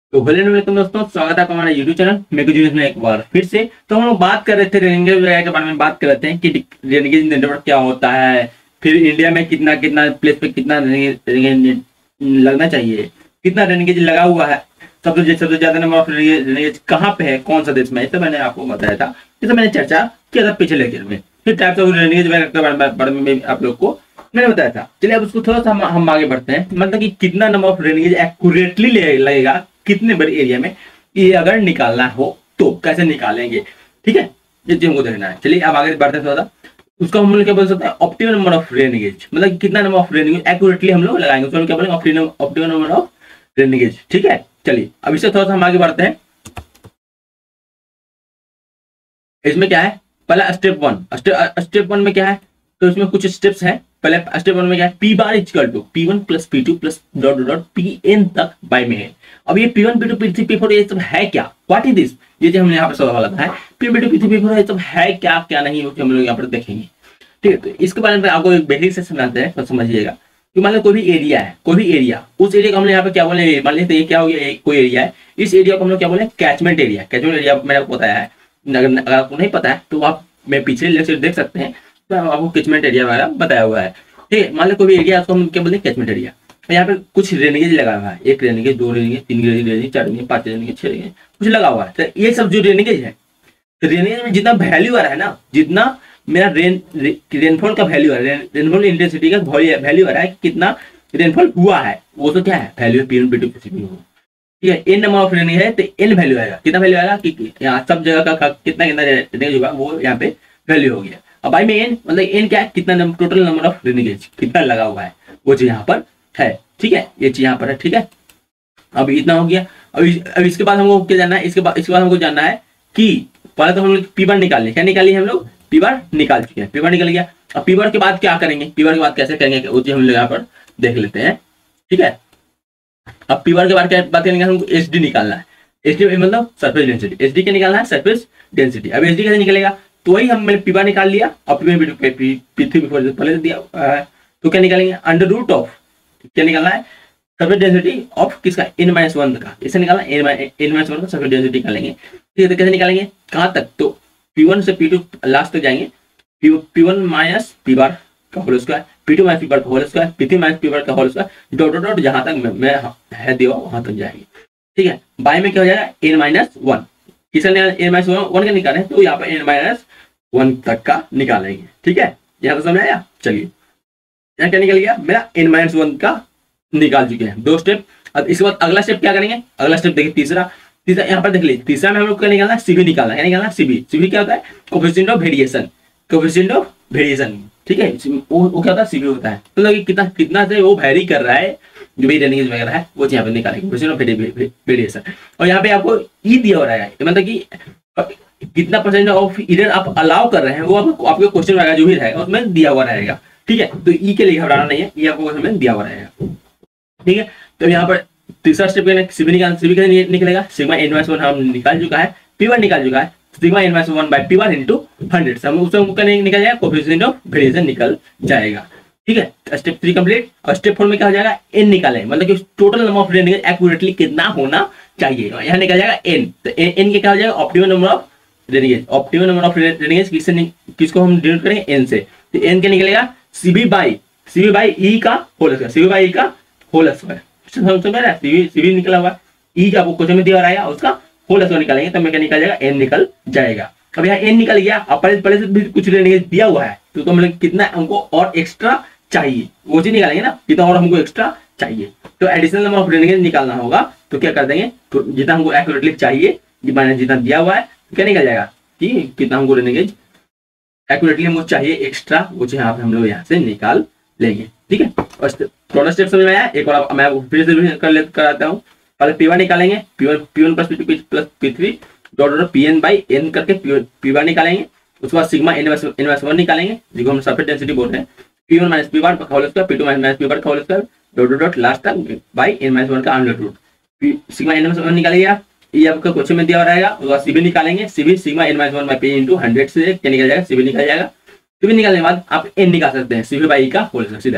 तो hello welcome दोस्तों, स्वागत है आपका हमारे यूट्यूब चैनल मेक जूनियर में एक बार फिर से। तो हम लोग बात कर रहे थे रेनेगेज वगैरह के बारे में, बात कर रहे थे कि रेनेगेज नेटवर्क क्या होता है, फिर इंडिया में कितना कितना प्लेस पे कितना रेनेगेज लगना चाहिए, कितना रेनेगेज लगा हुआ है, सबसे ज्यादा नंबर ऑफ रेनेगेज कहाँ पे है, कौन सा देश में, ये मैंने आपको बताया था। जैसे मैंने चर्चा किया था पिछले लेक्चर में। फिर टाइप्स ऑफ रेनेगेज वगैरह के बारे में आप लोग को मैंने बताया था। चलिए अब उसको थोड़ा सा हम आगे बढ़ते हैं, मतलब कि कितना नंबर ऑफ रेनेगेज एक्यूरेटली लगेगा कितने बड़े एरिया में, ये अगर निकालना हो तो कैसे निकालेंगे। ठीक है, ये चीज हमको देखना है। चलिए अब आगे बढ़ते हैं थोड़ा सा। उसको हम लोग क्या बोल सकते हैं, ऑप्टिमम नंबर ऑफ रेनेगेज, मतलब कितना नंबर ऑफ रेनेगेज एक्यूरेटली हम लोग लगाएंगे, उसको हम क्या बोलेंगे, ऑप्टिमम नंबर ऑफ रेनेगेज। ठीक है, चलिए अब इससे थोड़ा सा हम आगे बढ़ते हैं। इसमें क्या है, पहला स्टेप वन में क्या है, तो इसमें कुछ स्टेप्स हैं। पहले स्टेप वन में क्या है, P bar equal to P1 plus P2 plus dot dot Pn तक बाय में है। अब ये P1 P2 P3 P4 ये सब है क्या, व्हाट इज दिस, ये जो हमने यहाँ पे सवाल आता है P1 P2 P3 P4 ये सब है क्या क्या नहीं, हम लोग यहाँ पर देखेंगे। ठीक है, तो इसके बारे में आपको एक बेसिक से समझाते हैं, तो समझिएगा कि मान लो कोई भी एरिया है, कोई भी एरिया, उस एरिया को हम यहाँ पे क्या बोले, मान लीजिए ये क्या हो गया, कोई एरिया है, इस एरिया को हम लोग क्या बोले, कैचमेंट एरिया। कैचमेंट एरिया मैंने आपको बताया है, अगर आपको नहीं पता है तो आप मैं पिछले लेक्चर देख सकते हैं, तो आपको कैचमेंट एरिया वगैरह बताया हुआ है। ठीक है, मान लो कोई भी एरिया, उसको हम क्या बोलते हैं, कैचमेंट एरिया। यहाँ पे कुछ रेनेगेज लगा हुआ है, एक रेनेगेज, दो रेनेगेज, तीन रेनेगेज, चार रेनेगेज, पांच रेनेगेज, छह रेनेगेज, कुछ लगा हुआ है। तो ये सब जो रेनेगेज है, रेनेगेज में जितना वैल्यू आ रहा है ना, जितना मेरा रेनफॉल का वैल्यू है, रेनफॉल इंटेंसिटी का वैल्यू आ रहा है कि कितना रेनफॉल हुआ है, वो तो क्या है, वैल्यू P1 P2 P3 हो। ठीक है, एन नंबर ऑफ रेनेगेज है तो एन वैल्यू आएगा, कितना वैल्यू आएगा कि यहाँ सब जगह का कितना कितना रेनेगेज होगा, वो यहाँ पे वैल्यू हो गया। अब आई में एन मतलब एन क्या है, कितना टोटल नंबर ऑफ रेनेगेज कितना लगा हुआ है, वो चीज यहाँ पर है। ठीक है, ये चीज यहाँ पर है। ठीक है, अब इतना हो गया। अब इसके बाद हमको क्या जानना है, इसके बाद हमको जानना है कि पहले तो हम लोग पी बार निकाल लिया, क्या निकाली हम लोग, पी बार निकाल चुके हैं, पी बार निकल गया। अब पी बार के बाद क्या करेंगे, पी बार के बाद कैसे करेंगे, वो चीज हम लोग यहाँ पर देख लेते हैं। ठीक है, अब पी बार के बाद बात करेंगे, हमको एच डी निकालना है। एच डी मतलब सरफेस डेंसिटी, एच डी क्या निकालना है, सरफेस डेंसिटी। अब एच डी कैसे निकलेगा, तो वही हमने पी बार निकाल लिया और P3 पहले दिया, तो क्या निकालेंगे, अंडर रूट ऑफ क्या निकालना है, सरफेस डेंसिटी ऑफ किसका, n-1 का, इसे निकालना n-1 का सरफेस डेंसिटी निकालेंगे। ठीक है, तो कैसे निकालेंगे, कहां तक, तो P1 से P2 लास्ट तक जाएंगे, P1 माइनस पी बार का whole square, P2 minus P bar का whole square, P3 minus P bar का whole square, dot dot dot जहां तक मैं है दिया वहां तक जाएंगे। ठीक है, बाय में क्या हो जाएगा, n-1, किसका n-1 का निकालें, तो यहाँ पर n-1 तक का निकालेंगे। ठीक है, यहाँ तो समझ आया। चलिए यहाँ क्या निकल गया, मेरा n-1 का निकाल चुके हैं, दो स्टेप। अब इसके बाद अगला स्टेप क्या करेंगे, अगला स्टेप देखिए तीसरा यहाँ पर देख लीजिए, तीसरा में हम लोग क्या निकालना है, सीबी निकालना है। क्या निकालना है, सीबी क्या होता है, coefficient of variation, coefficient of variation. ठीक है, वो क्या होता है, सीबी होता है, मतलब कितना कितना से वो वेरी कर रहा है, जो भी रेनेगेज वगैरह है वो यहाँ पे निकालेंगे, कोएफिशिएंट ऑफ वेरिएशन। और यहाँ पे आपको ई दिया हो रहा है, मतलब कि कितना परसेंट ऑफ एरर आप अलाउ कर रहे हैं, वो आपके क्वेश्चन वगैरह जो भी रहेगा उसमें दिया हुआ रहेगा। ठीक है, तो ई के लिए घबराना नहीं है, ये आपको क्वेश्चन में दिया हुआ रहेगा। ठीक है, तो यहाँ पर तीसरा स्टेप सीबी कैसे निकलेगा, सिग्मा n-1 हम निकाल चुका है, P1 निकाल चुका है, sigma n-1 bye P1 into 100 से हम उसमें निकल जाएगा, कोएफिशिएंट ऑफ वेरिएशन निकल जाएगा। ठीक है, स्टेप 3 कंप्लीट। और स्टेप 4 में क्या हो जाएगा, n निकालें, मतलब कि total number of rain gauges accurately कितना होना चाहिए, यहाँ निकल जाएगा n। तो n के क्या हो जाएगा, optimum number of rain gauges, optimum number of rain gauges किसको हम डिनोट करेंगे, n से। तो n क्या निकलेगा, सीबी बाई ई का whole square, CV by E का होल स्क्वायर, समझ में आ रहा है, सीबी निकला हुआ, ई का आपको क्वेश्चन में दिया रहेगा, उसका होल स्क्वायर निकालेंगे, तब में क्या निकल जाएगा, n निकल जाएगा। अब यहाँ n निकल गया, अब पहले से भी कुछ रेनेगेज दिया हुआ है, तो मतलब कितना हमको और एक्स्ट्रा चाहिए, वो चीज निकालेंगे ना, कितना और हमको एक्स्ट्रा चाहिए। तो एडिशनल नंबर ऑफ रेनेगेज निकालना होगा, तो क्या कर देंगे, तो जितना हमको एक्यूरेटली चाहिए, जितना दिया हुआ है, क्या निकल जाएगा कि कितना हमको रेनेगेज एक्यूरेटली हमको चाहिए एक्स्ट्रा, वो चीज यहाँ पे हम लोग यहाँ से निकाल लेंगे। ठीक है, और थोड़ा स्टेप समझ में आया, एक और मैं फिर से कराता हूँ। पहले P1 निकालेंगे, P1 plus P2 plus P3 dot dot Pn by n करके P1 निकालेंगे। उसके बाद सिग्मा n-1 निकालेंगे, जिसको हम सरफेस डेंसिटी बोल रहे हैं, P1 माइनस पी बार का whole square, P2 minus P bar का whole square, dot dot last तक बाई n-1 का अंडर रूट। सिग्मा n-1 निकाल गया, ये आपका क्वेश्चन में दिया रहेगा। उसके बाद सीबी निकालेंगे, CV sigma n-1 by P into 100 से क्या निकल जाएगा, सीबी निकल जाएगा। सीबी निकालने के बाद आप n निकाल सकते हैं, सीबी बाई का होल स्क्वायर सीधा।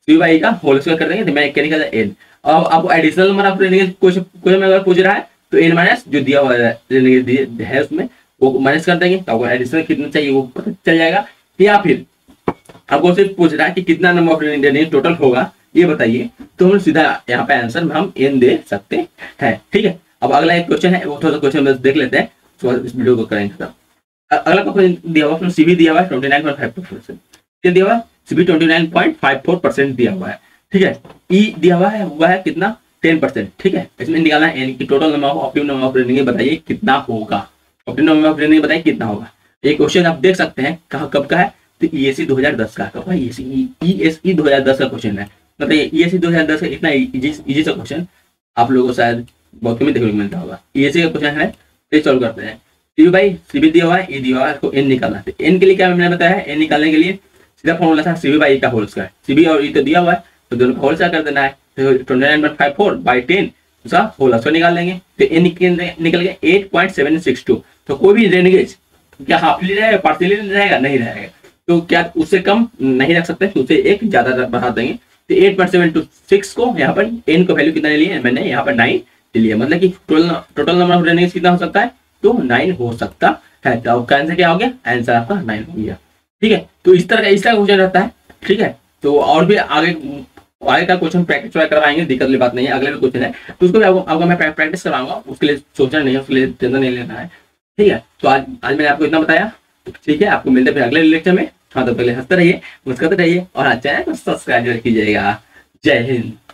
सी बाई का होल स्क्वायर कर देंगे तो मैं क्या निकल एन। अब आपको एडिशनल नंबर ऑफ क्वेश्चन में अगर पूछ रहा है तो एन माइनस जो दिया हुआ है उसमें वो माइनस कर देंगे तो आपको एडिशनल कितना चाहिए वो पता चल जाएगा। या फिर आपको सिर्फ पूछ रहा है कि कितना नंबर ऑफ रेनिगेज टोटल होगा ये बताइए, तो हम सीधा यहाँ पे आंसर में हम एन दे सकते हैं। ठीक है, अब अगला एक क्वेश्चन है, वो थोड़ा सा क्वेश्चन बस देख लेते हैं तो इस वीडियो को करेंगे खत्म। अगला क्वेश्चन दिया हुआ है, सीबी दिया हुआ है 29.54%, क्या दिया हुआ है सीबी 29.54% दिया हुआ है। ठीक है, ई दिया हुआ है हुआ है कितना 10%। ठीक है, इसमें निकालना है एन की total number of optimum number of rain gauges बताइए कितना होगा, ऑप्टिमम नंबर ऑफ रेनिगेज बताइए कितना होगा। ये क्वेश्चन आप देख सकते हैं कहाँ कब का है, तो ईएससी 2010 का। कब है ईएससी 2010 का क्वेश्चन है, मतलब ईएससी 2010 का इतना इजी सा क्वेश्चन आप लोगों को शायद बहुत कम देखने को मिलता होगा। ईएससी का क्वेश्चन है, ये सॉल्व करते हैं। सीबी भाई सीबी दिया हुआ है, ए दिया हुआ है, इसको एन निकालना है। एन के लिए क्या मैंने बताया है, एन निकालने के लिए सीधा फॉर्मूला था सीबी बाई का होल स्क्वायर। सीबी और ई तो दिया हुआ है तो दोनों का होल स्क्वायर कर देना है, तो 29.54/10 उसका होल स्क्वायर निकाल लेंगे तो एन निकल गया 8.762। तो कोई भी रेनिगेज क्या हाफली रहेगा पार्शियली रहेगा नहीं रहेगा, तो क्या उससे कम नहीं रख सकते, उससे एक ज्यादा बढ़ा देंगे। तो 8.726 को यहाँ पर एन को वैल्यू कितना ले लिया मैंने यहाँ पर 9 ले लिया, मतलब कि टोटल नंबर ऑफ रेनिगेज कितना हो सकता है, तो 9 हो सकता है। तो आपका आंसर क्या हो गया, आंसर आपका 9 हो गया। ठीक है, तो इस तरह का क्वेश्चन रहता है। ठीक है, तो और भी आगे का क्वेश्चन प्रैक्टिस करवाएंगे, दिक्कत वाली बात नहीं है। अगले भी क्वेश्चन है तो उसको भी आपको मैं प्रैक्टिस कराऊंगा, उसके लिए सोचना नहीं है, उसके लिए टेंशन नहीं लेना है। ठीक है, तो आज मैंने आपको इतना बताया। ठीक है, आपको मिलते हैं अगले लेक्चर में। हाँ, तो पहले हंसते रहिए, मुस्कुराते रहिए और चैनल को सब्सक्राइब कीजिएगा। जय हिंद।